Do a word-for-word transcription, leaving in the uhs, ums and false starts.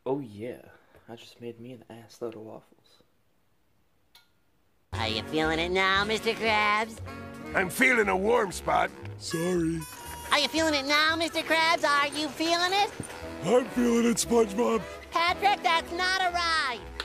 Oh yeah, I just made me an ass load of waffles. Are you feeling it now, Mister Krabs? I'm feeling a warm spot. Sorry. Are you feeling it now, Mister Krabs? Are you feeling it? I'm feeling it, SpongeBob. Patrick, that's not a ride.